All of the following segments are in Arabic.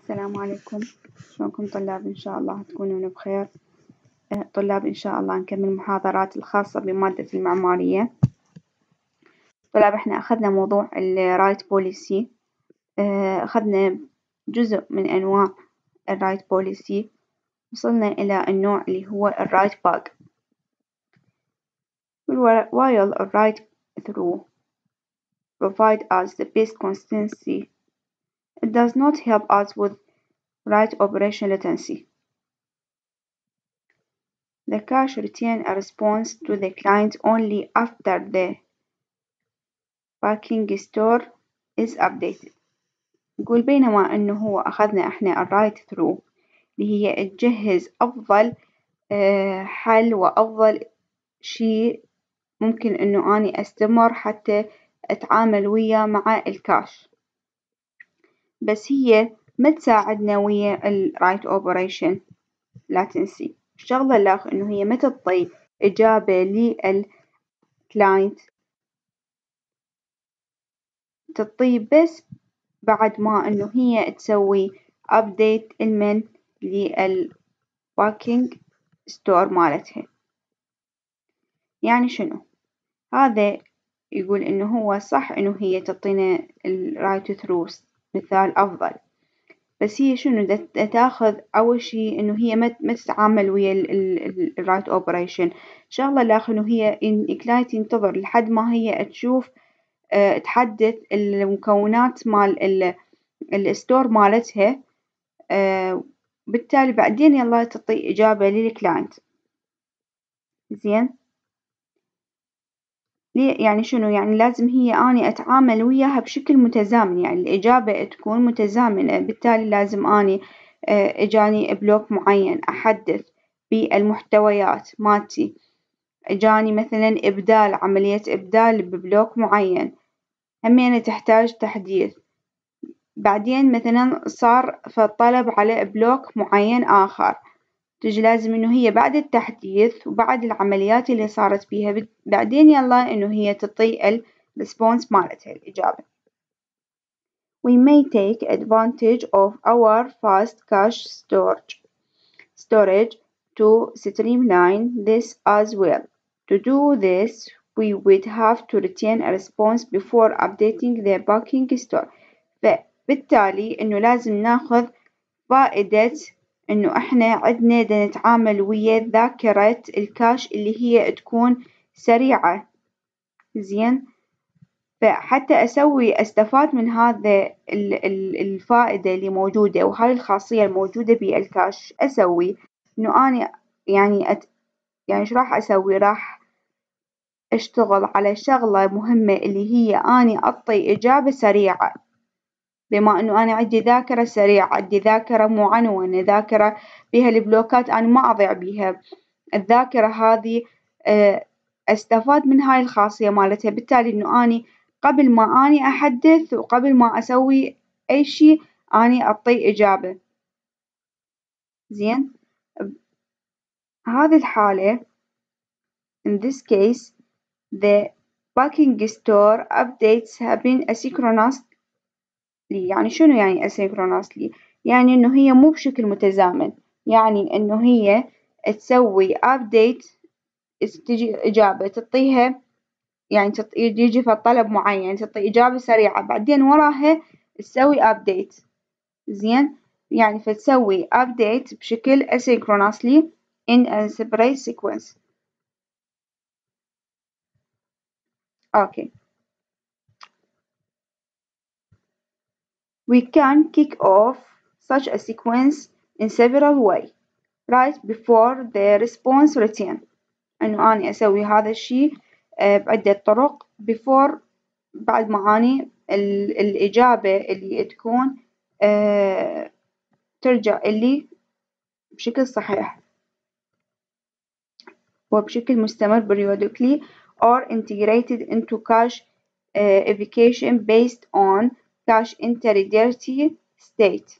السلام عليكم. شلونكم طلاب؟ إن شاء الله تكونون بخير. طلاب إن شاء الله نكمل المحاضرات الخاصة بمادة المعمارية. طلاب إحنا أخذنا موضوع الرايت بوليسي، أخذنا جزء من أنواع الرايت بوليسي، وصلنا إلى النوع اللي هو الرايت باج. while a right through provide us the best consistency, it does not help us with right operation latency. The cache retains a response to the client only after the backing store is updated. نقول بينما إنه هو أخذنا إحنا الرايت ثرو اللي هي تجهز أفضل حل وأفضل شيء ممكن إنه أني أستمر حتى أتعامل وياه مع الكاش، بس هي ما تساعدنا ويا الرايت أوبريشن لاتنسي. الشغلة الأخ إنه هي ما تعطي إجابة للكلاينت، تعطيه بس بعد ما إنه هي تسوي أبديت المن للباكينج ستور مالتها. يعني شنو؟ هذا يقول إنه هو صح إنه هي تعطينا الرايت ثروس مثال أفضل، بس هي شنو تاخذ أول شي إنه هي ما تتعامل ويا الرايت أوبريشن. شغلة الأخ إنه هي الكلاينت ينتظر لحد ما هي تشوف تحدث المكونات مال الستور مالتها، بالتالي بعدين يلا تعطي إجابة للكلاينت. زين، يعني شنو؟ يعني لازم هي أني أتعامل وياها بشكل متزامن، يعني الإجابة تكون متزامنة، بالتالي لازم أني إجاني بلوك معين أحدث بالمحتويات مالتي، إجاني مثلا عملية إبدال ببلوك معين همينة تحتاج تحديث، بعدين مثلا صار فالطلب على بلوك معين آخر، تجي لازم إنه هي بعد التحديث وبعد العمليات اللي صارت بيها بعدين يلا إنه هي تعطي الريسبونس مالتها الإجابة. We may take advantage of our fast cache storage to streamline this as well. To do this, we would have to retain a response before updating the backing store. فبالتالي إنه لازم ناخذ فائدة إنه إحنا عندنا نتعامل ويا ذاكرة الكاش اللي هي تكون سريعة. زين، فحتى أستفاد من هذا الفائدة اللي موجودة وهاي الخاصية الموجودة بالكاش، أسوي إنه أنا يعني إيش راح أسوي؟ راح أشتغل على شغلة مهمة اللي هي أني أعطي إجابة سريعة، بما إنه أنا عندي ذاكرة سريعة، عندي ذاكرة معنونة، ذاكرة بها البلوكات أنا ما أضيع بيها. الذاكرة هذه أستفاد من هاي الخاصية مالتها، بالتالي إنه أني قبل ما أني أحدث وقبل ما أسوي أي شيء أني أعطي إجابة. زين، هذه الحالة in this case the backing store updates happen asynchronously. يعني شنو يعني asynchronously؟ يعني إنه هي مو بشكل متزامن، يعني إنه هي تسوي update تجي إجابة تعطيها، يعني يجي في طلب معين تعطي إجابة سريعة، بعدين وراها تسوي update. زين، يعني فتسوي update بشكل asynchronously in a separate sequence. Okay. We can kick off such a sequence in several ways. Right before the response return، إنه أنا أسوي هذا الشيء بعدة طرق before، بعد ما أني الإجابة اللي تكون ترجع إلي بشكل صحيح وبشكل مستمر periodically or integrated into cache evocation based on cache integrity state.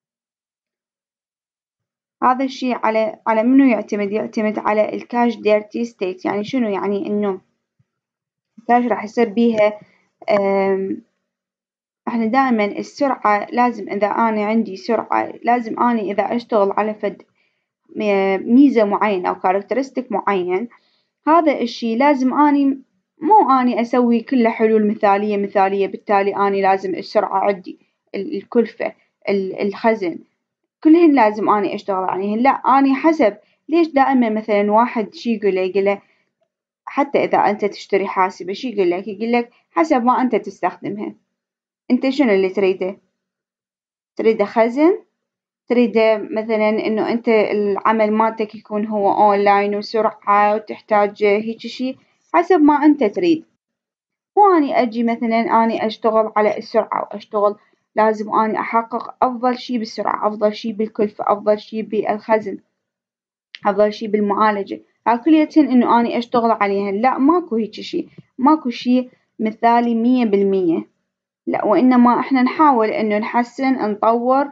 هذا الشيء على منو يعتمد؟ يعتمد على الكاش ديرتي ستيت. يعني شنو؟ يعني إنه الكاش راح يصير بيها احنا دائما السرعة لازم، إذا أنا عندي سرعة لازم أنا إذا أشتغل على فد ميزة معينة أو كاركترستيك معين، هذا الشي لازم أني مو أني أسوي كله حلول مثالية مثالية، بالتالي أني لازم السرعة عندي، الكلفة، الخزن، كلهن لازم أني أشتغل عليهن. لا، أني حسب. ليش دائما مثلا واحد شي يقول حتى إذا أنت تشتري حاسبة شي يقول لك حسب ما أنت تستخدمها. أنت شنو اللي تريده؟ تريده خزن؟ تريده مثلا إنه أنت العمل مالتك يكون هو أونلاين وسرعة وتحتاج هيك شي، حسب ما أنت تريد. وأني أجي مثلا أني أشتغل على السرعة وأشتغل، لازم أني أحقق أفضل شي بالسرعة، أفضل شي بالكلفة، أفضل شي بالخزن، أفضل شي بالمعالجة، كليتهن إنه أني أشتغل عليهن. لا، ماكو هيك شي، ماكو شي مثالي 100%. لا، وإنما إحنا نحاول إنه نحسن نطور،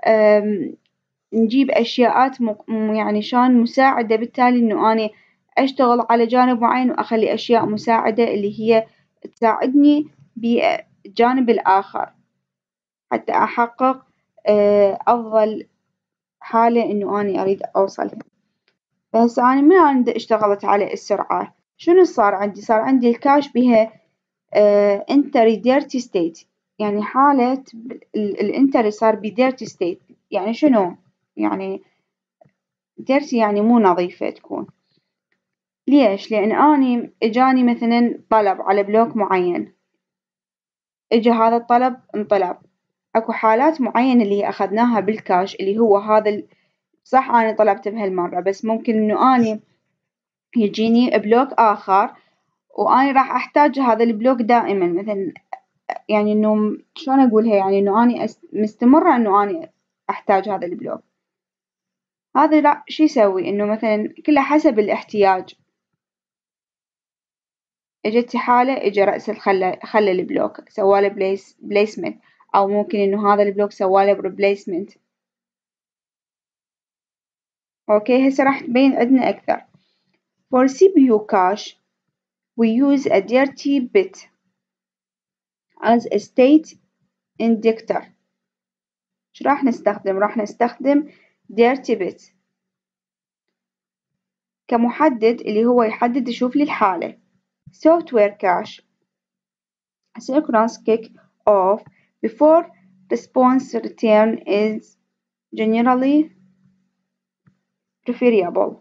نجيب أشياءات يعني شان مساعدة، بالتالي إنه أنا أشتغل على جانب معين وأخلي أشياء مساعدة اللي هي تساعدني بالجانب الآخر حتى أحقق أفضل حالة إنه أنا أريد أوصلها. فهسه أنا من أنا اشتغلت على السرعة، شنو صار عندي؟ صار عندي الكاش بها entry dirty state، يعني حالة الانتري صار dirty state. يعني شنو؟ يعني dirty يعني مو نظيفة تكون. ليش؟ لأن أني إجاني مثلا طلب على بلوك معين، إجا هذا الطلب انطلب، أكو حالات معينة اللي أخذناها بالكاش اللي هو هذا صح أنا طلبت بهالمرة، بس ممكن إنه أني يجيني بلوك آخر وأنا راح أحتاج هذا البلوك دائما، مثلا يعني إنه شلون أقولها، يعني إنه أنا مستمرة إنه أنا أحتاج هذا البلوك. هذا لا، شو يسوي؟ إنه مثلا كله حسب الاحتياج. إجت حالة إجا رأس خلى البلوك سواله بليسمنت، أو ممكن إنه هذا البلوك سواله بريبليسمنت. أوكي، هسه راح تبين عندنا أكثر. For CPU cache we use a dirty bit as a state indicator. شو راح نستخدم؟ راح نستخدم dirty bit كمحدد اللي هو يحدد يشوف لي الحالة. software cache synchronous kick off before response return is generally preferable.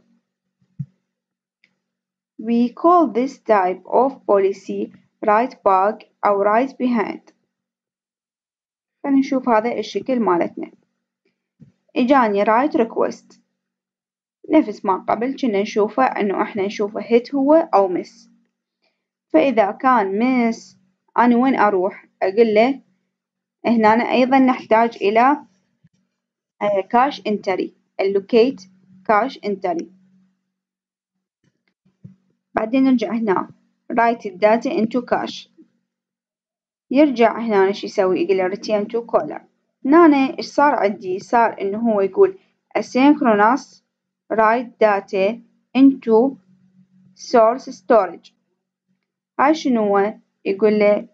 We call this type of policy write back أو write behind. خلينا نشوف هذا الشكل مالتنا. إجاني write request نفس ما قبل كنا نشوفه إنه إحنا نشوفه hit هو أو miss. فإذا كان miss أنا وين أروح؟ أقول له هنا أيضا نحتاج إلى cache entry allocate cache entry. بعدين نرجع هنا write الداتا into cache. يرجع هنا شو يسوي؟ يقول له return to caller. هنا إيش صار عندي؟ صار إنه هو يقول asynchronous write data into source storage. هاي شنو هو؟ يقول له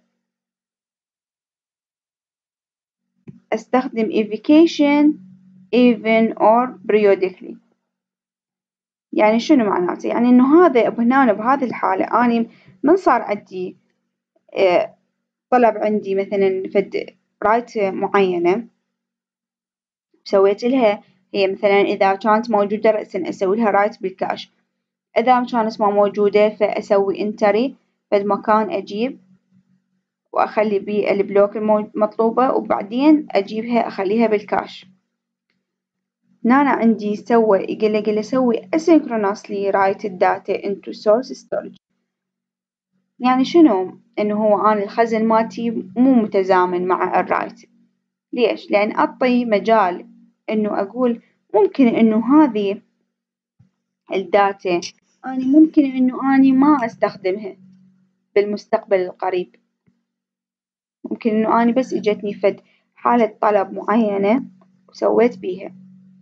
استخدم evocation even or periodically. يعني شنو معناته؟ يعني إنه هذا هنا بهذه الحالة أني من صار عندي طلب عندي مثلا فد رايت معينة سويت لها، هي مثلا إذا كانت موجودة رأسا أسوي لها رايت بالكاش، إذا كانت ما موجودة فأسوي انتري فد مكان أجيب وأخلي بيه البلوك المطلوبة وبعدين أجيبها أخليها بالكاش. هنا عندي سوى يقول له سوي asynchronously write الداتا into source storage. يعني شنو؟ إنه هو أنا الخزن مالتي مو متزامن مع الرايت. ليش؟ لأن أعطي مجال إنه أقول ممكن إنه هذه الداتا أنا ممكن إنه أنا ما أستخدمها بالمستقبل القريب، ممكن إنه أنا بس إجتني فد حالة طلب معينة وسويت بيها.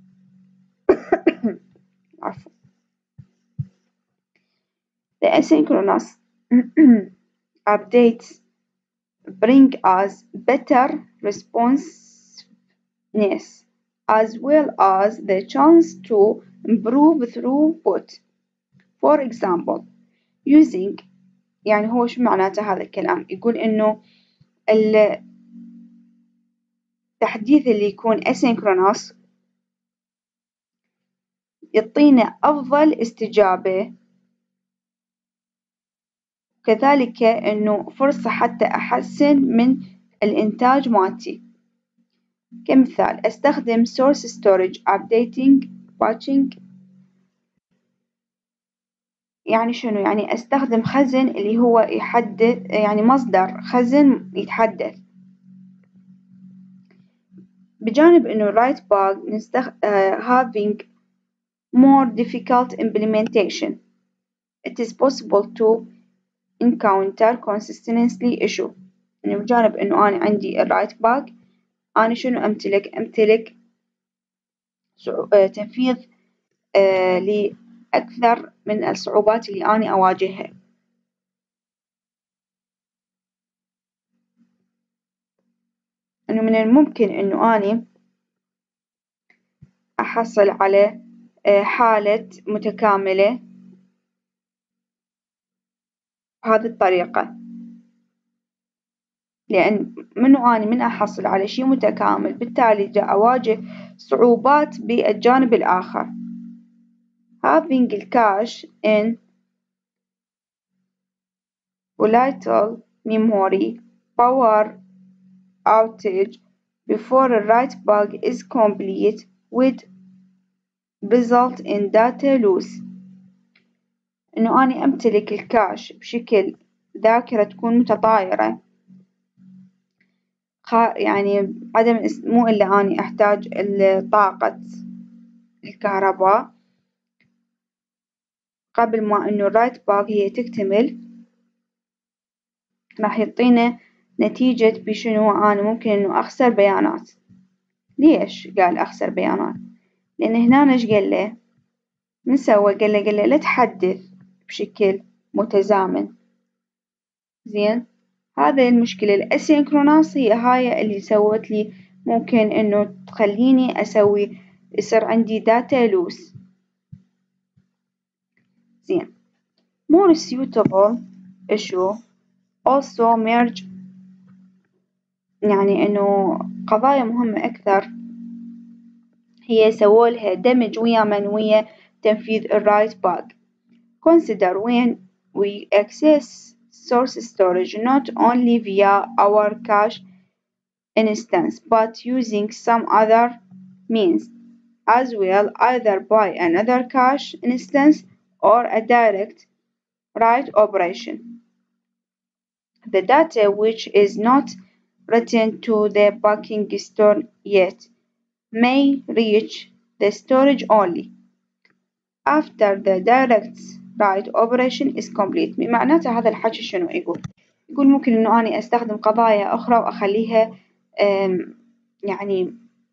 عفوا. The asynchronous updates bring us better responsiveness as well as the chance to improve throughput. For example, using يعني هو شو معناته هذا الكلام؟ يقول إنه التحديث اللي يكون asynchronous يعطينا أفضل استجابة، كذلك إنه فرصة حتى أحسن من الإنتاج مالتي. كمثال أستخدم source storage updating batching. يعني شنو؟ يعني أستخدم خزن اللي هو يحدث، يعني مصدر خزن يتحدث. بجانب إنه write bug having more difficult implementation. It is possible to encounter consistency issue. يعني بجانب إنه أنا عندي write bug، أنا شنو أمتلك تنفيذ لأكثر من الصعوبات اللي أنا أواجهها. إنه من الممكن إنه أنا أحصل على حالة متكاملة بهذه الطريقة، لأن من أحصل على شيء متكامل بالتالي جاء أواجه صعوبات بالجانب الآخر. Having الكاش in volatile memory power outage before a write bug is complete would result in data loss. إنه أنا أمتلك الكاش بشكل ذاكرة تكون متطايرة، يعني عدم مو إلا أني أحتاج طاقة الكهرباء قبل ما إنه الرايت باج هي تكتمل، راح يعطينا نتيجة بشنو أنا ممكن إنه أخسر بيانات. ليش قال أخسر بيانات؟ لأن هنا إيش قال له؟ من سوى؟ قال له لا تحدث بشكل متزامن. زين، هذه المشكلة الأسينكروناس هي هاي اللي سوت لي ممكن إنه تخليني يصير عندي داتا لوس. زين، more suitable issue also merge، يعني إنه قضايا مهمة أكثر هي سوولها دمج ويا منوية تنفيذ الرايت باج. Consider when we access source storage not only via our cache instance but using some other means as well, either by another cache instance or a direct write operation. The data which is not written to the backing store yet may reach the storage only after the direct write operation is complete. معناته هذا الحكي شنو يقول؟ يقول ممكن إنه أنا أستخدم قضايا أخرى وأخليها يعني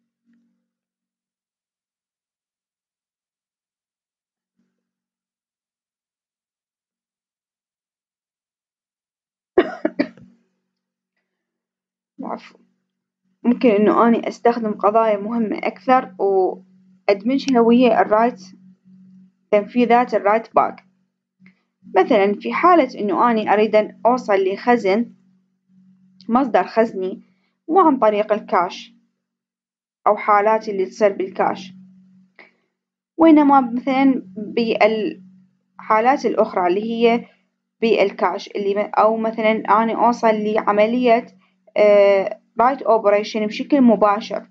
عفوا، ممكن إنه أنا أستخدم قضايا مهمة أكثر وأدمجها ويا الرايت تنفيذات الرايت باج. مثلا في حالة إنه أنا أريد أن أوصل لخزن مصدر خزني مو عن طريق الكاش أو حالات اللي تصير بالكاش، وإنما مثلا بالحالات الأخرى اللي هي بالكاش اللي أو مثلا أنا أوصل لعملية رايت أوبريشن بشكل مباشر.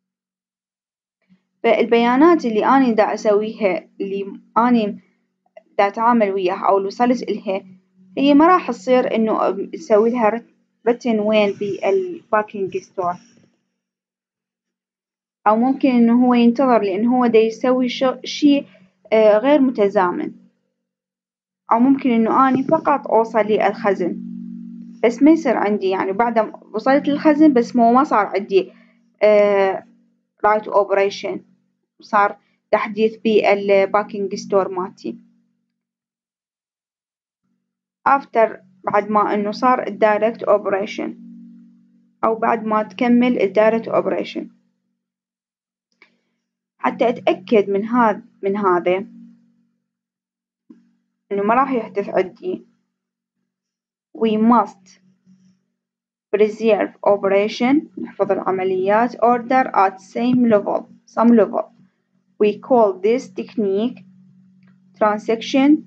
فالبيانات اللي أنا دا أسويها اللي أنا دا أتعامل وياها أو اللي وصلت إلها هي ما راح تصير إنه أسوي لها written وين بالباكينج ستور، أو ممكن إنه هو ينتظر لأن هو دا يسوي شيء غير متزامن، أو ممكن إنه أنا فقط أوصل للخزن بس ما يصير عندي يعني بعد ما وصلت للخزن بس ما صار عندي رايت أوبريشن، صار تحديث بالباكينج ستور مالتي after بعد ما إنه صار الدايركت أوبريشن. أو بعد ما تكمل الدايركت أوبريشن. حتى أتأكد من هذا إنه ما راح يحدث عندي we must preserve operation نحفظ العمليات order at some level. We call this technique transaction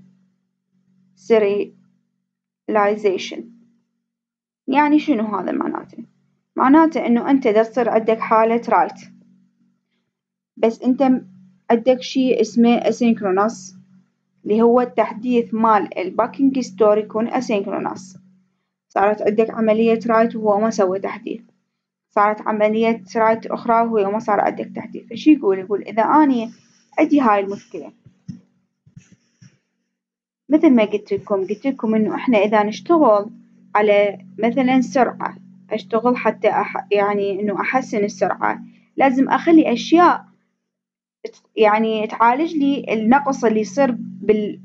serialization. يعني شنو هذا معناته؟ معناته إنه أنت تصير عندك حالة رايت، بس أنت عندك شيء اسمه asynchronous اللي هو التحديث مال الباكينج ستور يكون asynchronous. صارت عندك عملية رايت وهو ما سوى تحديث، صارت عملية رايت أخرى وهو ما صار عندك تحديث. فشي يقول إذا أنا عندي هاي المشكلة، مثل ما قلت لكم إنه إحنا إذا نشتغل على مثلا سرعة، أشتغل حتى يعني إنه أحسن السرعة، لازم أخلي أشياء يعني تعالج لي النقص اللي يصير بالجوانب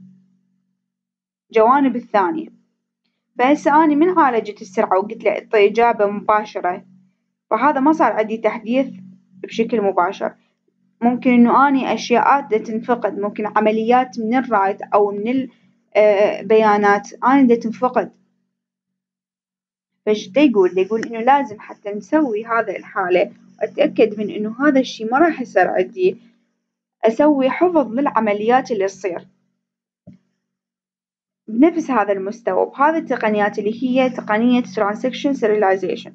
الثانية. فهسه أنا من عالجت السرعة وقلت له اعطي إجابة مباشرة، فهذا ما صار عندي تحديث بشكل مباشر. ممكن إنه أني أشياء تنفقد، ممكن عمليات من الرايت أو من البيانات أنا تنفقد. فايش يقول إنه لازم حتى نسوي هذا الحالة وأتأكد من إنه هذا الشي ما راح يصير عندي، أسوي حفظ للعمليات اللي تصير بنفس هذا المستوى بهذه التقنيات اللي هي تقنية transaction serialization.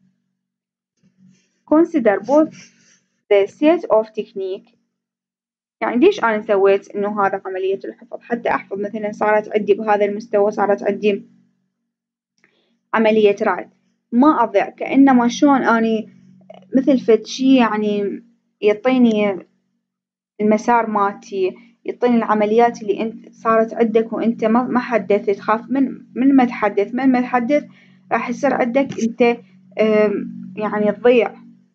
Consider both the set of technique. يعني ليش أنا سويت إنه هذا عملية الحفظ؟ حتى أحفظ مثلا صارت عندي بهذا المستوى، صارت عندي عملية رايت، ما أضيع كأنما شلون أني مثل فد شي يعني يعطيني المسار مالتي، يعطيني العمليات اللي أنت صارت عندك وأنت ما حدثت، تخاف من ما تحدث، من ما تحدث راح يصير عندك أنت يعني تضيع.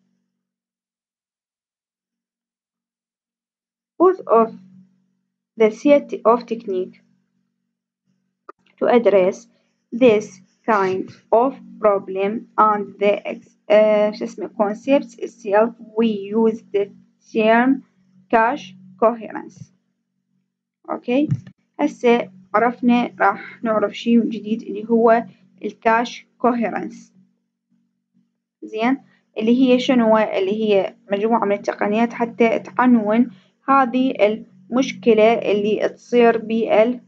Both of the set of technique to address this kind of problem and the concepts itself, we use the term cache coherence. أوكي، هسه عرفنا راح نعرف شيء جديد اللي هو الكاش كوهيرنس. زين، اللي هي شنو؟ اللي هي مجموعة من التقنيات حتى تعنون هذه المشكلة اللي تصير بال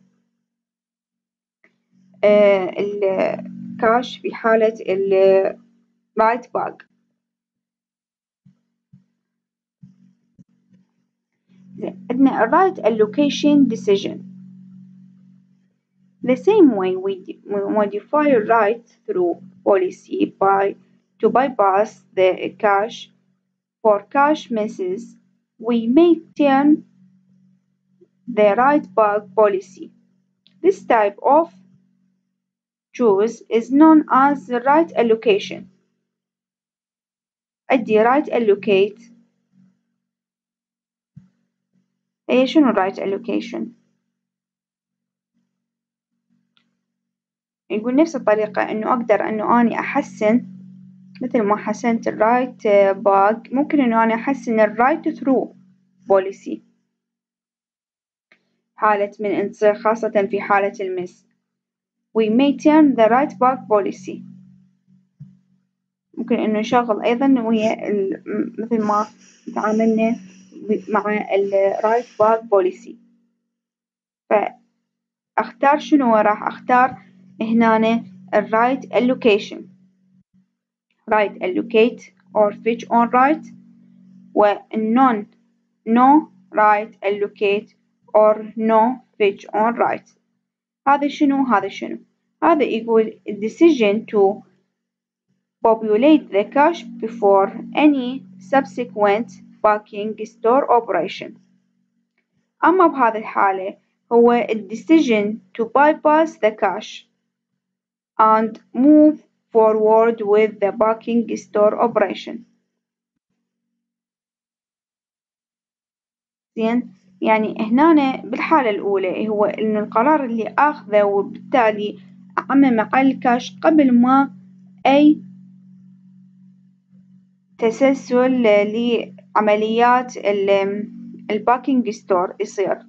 الكاش في حالة الرايت باك. عندنا الرايت allocation decision. The same way we modify right through policy to bypass the cache for cache misses, we may turn the right back policy. This type of choice is known as the right allocation. أدي right allocate. هي شنو right allocation؟ يقول نفس الطريقة إنه أقدر إنه أني أحسن مثل ما حسنت الرايت باك، ممكن إنه أنا أحسن الرايت ثرو بوليسي حالة من أن تصير خاصة في حالة المس. We may turn the right back policy. ممكن إنه نشغل أيضا ويا مثل ما تعاملنا مع ال right back policy. فأختار شنو؟ راح أختار هنا ال right allocation. right allocate or fetch on right، و no right allocate or no fetch on right. هذا شنو؟ هذا يقول decision to populate the cache before any subsequent backing store operation. أما بهذه الحالة هو decision to bypass the cache and move forward with the backing store operation. زين، يعني هنا بالحالة الأولى هو إن القرار اللي أخذه وبالتالي أعمم على الكاش قبل ما أي تسلسل لعمليات الباكينج ستور يصير.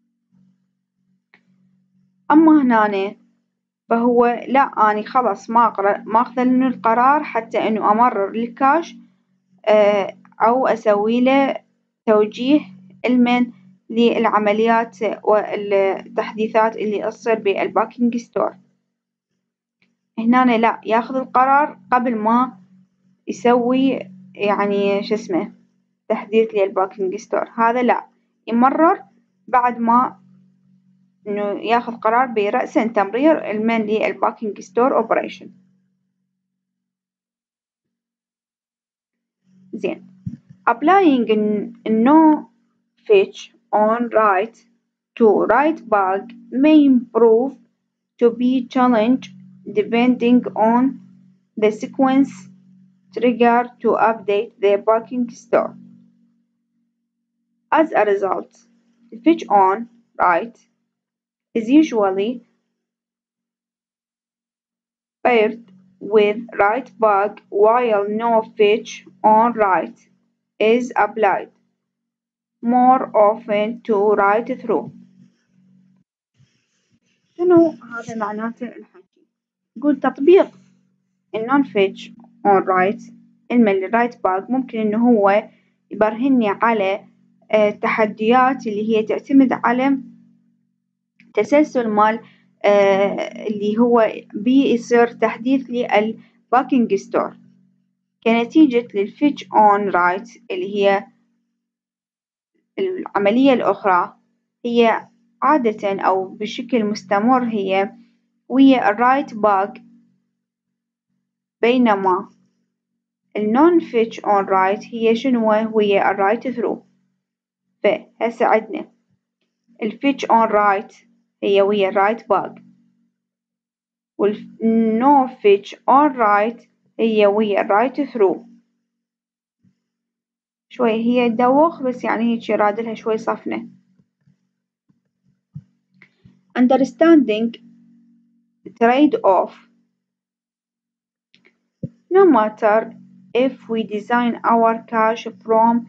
أما هنا فهو لا، أني خلاص ما أخذ منه القرار حتى إنه أمرر الكاش أو أسوي له توجيه علما للعمليات والتحديثات اللي تصير بالباكينج ستور. هنا لا، ياخذ القرار قبل ما يسوي يعني شو اسمه تحديث للباكينج ستور. هذا لا، يمرر بعد ما إنه ياخذ قرار برأس تمرير علما للباكينج ستور أوبريشن. زين. Applying a no fetch on write to write back may prove to be challenged depending on the sequence triggered to update the backing store. As a result, fetch on write is usually paired with write back while no fetch on write is applied more often to write through. شنو هذا معناته الحكي؟ يقول تطبيق النون فيتش اون رايت علما الرايت باك ممكن انه هو يبرهني على تحديات اللي هي تعتمد على تسلسل مال اللي هو بيصير تحديث للباكينج ستور كنتيجة للفيتش اون رايت اللي هي العملية الأخرى، هي عادة أو بشكل مستمر هي ويا الرايت باك، بينما النون فيتش اون رايت هي شنو ويا الرايت ثرو. فهسه عدنا الفيتش اون رايت هي ويا الرايت باك، والنو فيتش اون رايت هي ويا الرايت ثرو. شوي هي تدوخ بس يعني هيك رادلها شوي صفنة. Understanding trade-off. No matter if we design our cache from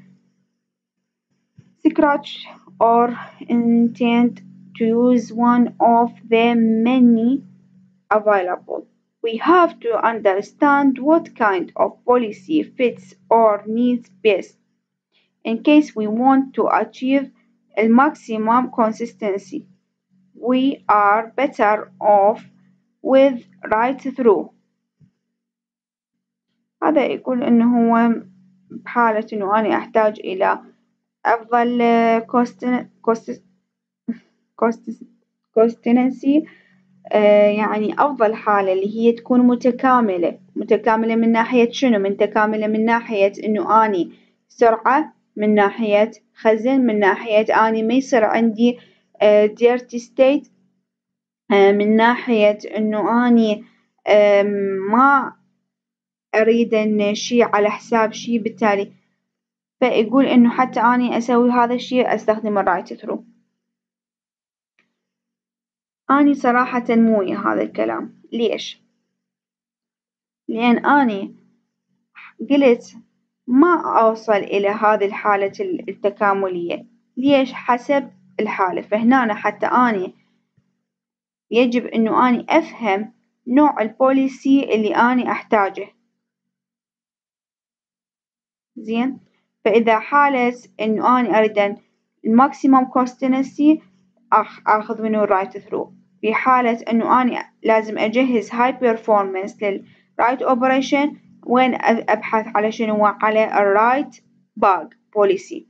scratch or intend to use one of the many available, we have to understand what kind of policy fits our needs best in case we want to achieve a maximum consistency. We are better off with right through. هذا يقول إنه هو بحالة إنه أنا أحتاج إلى أفضل consistency، يعني أفضل حالة اللي هي تكون متكاملة من ناحية شنو؟ متكاملة من ناحية إنه أني سرعة، من ناحية خزن، من ناحية أني ما يصير عندي dirty state، من ناحية إنه أني ما أريد إن شي على حساب شي، بالتالي فيقول إنه حتى أني أسوي هذا الشي أستخدم الرايت ثرو. أني صراحة مو ويا هذا الكلام. ليش؟ لأن أني قلت ما أوصل إلى هذه الحالة التكاملية. ليش؟ حسب الحالة. فهنا حتى أني يجب إنه أني أفهم نوع البوليسي اللي أني أحتاجه. زين؟ فإذا حالة إنه أني أريد الماكسيموم كونستنسي أخذ منه الرايت ثرو. في حالة إنه أني لازم أجهز هاي بيرفورمانس للرايت أوبريشن، وين أبحث على شنو؟ على الرايت باك بوليسي.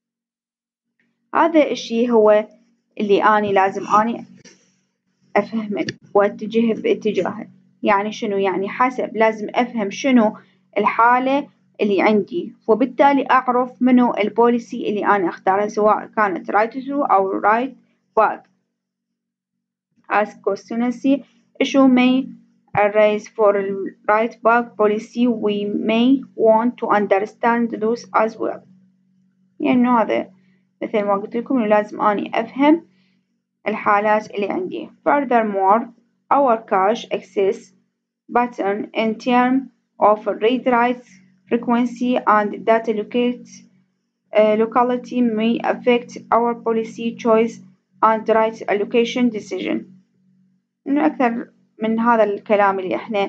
هذا الشي هو اللي أني لازم أني أفهمه وأتجه باتجاهه. يعني شنو؟ يعني حسب لازم أفهم شنو الحالة اللي عندي، وبالتالي أعرف منو البوليسي اللي أنا أختارها، سواء كانت right through أو right back. Ask consistency issue may arise for right back policy. We may want to understand those as well. يعني هذا مثل ما قلت لكم لازم أني أفهم الحالات اللي عندي. Furthermore, our cache access pattern in terms of read write frequency and data locality may affect our policy choice and right allocation decision. إنه أكثر من هذا الكلام اللي إحنا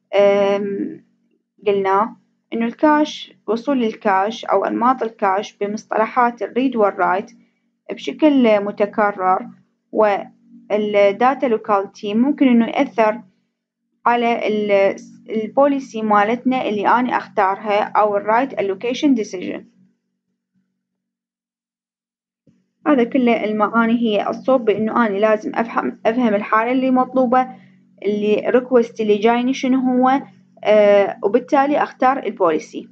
قلناه، إنه الكاش، وصول الكاش أو أنماط الكاش بمصطلحات الريد والرايت بشكل متكرر، والداتا لوكاليتي ممكن إنه يأثر على البوليسي مالتنا اللي أنا أختارها أو الرايت allocation decision. هذا كله المعاني هي الصوب بإنه أنا لازم أفهم الحالة اللي مطلوبة، اللي request اللي جايني شنو هو، وبالتالي أختار البوليسي.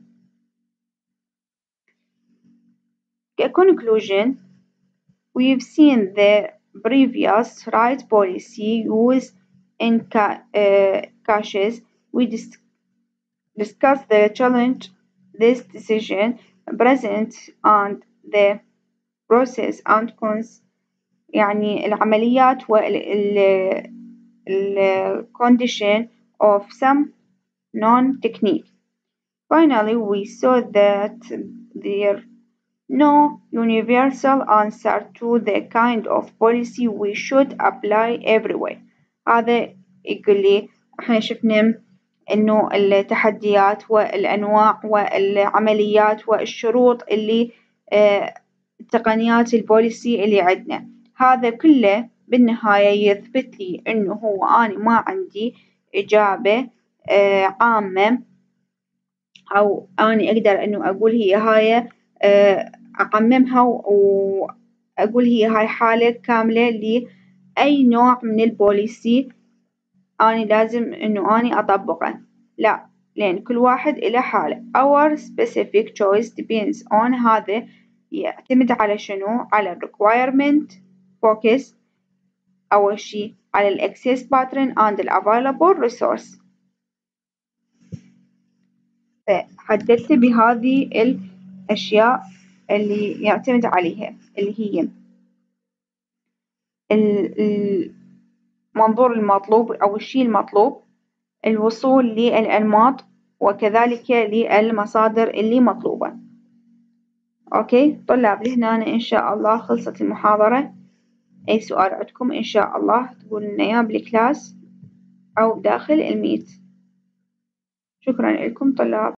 Conclusion: we've seen the previous right policy use in caches. We discussed the challenge this decision present and the process and cons، يعني العمليات condition of some non-technique. Finally, we saw that there no universal answer to the kind of policy we should apply everywhere. هذا يقول لي احنا شفنا انه التحديات والانواع والعمليات والشروط اللي تقنيات البوليسي اللي عندنا، هذا كله بالنهاية يثبت لي انه هو أنا ما عندي إجابة عامة، أو أنا أقدر إنه أقول هي هاي أعممها وأقول هي هاي حالة كاملة لأي نوع من البوليسي أنا لازم إنه أنا أطبقه، لا، لأن كل واحد إله حالة. Our specific choice depends on، هذا يعتمد على شنو؟ على requirement focus، أول شي على ال access pattern and ال available resource. فحددت بهذه الأشياء اللي يعتمد عليها، اللي هي المنظور المطلوب أو الشيء المطلوب، الوصول للأنماط، وكذلك للمصادر اللي مطلوبة. أوكي طلاب، لهنا إن شاء الله خلصت المحاضرة. أي سؤال عندكم إن شاء الله تقولون لنا إياه بالكلاس أو داخل الميت. شكرا لكم طلاب.